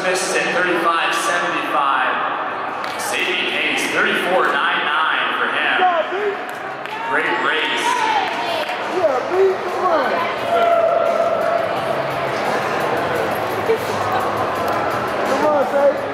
Smith at 35.75. Sabian Hayes, 34.99 for him. Great race. Yeah, beat the run. Come on, Sabian.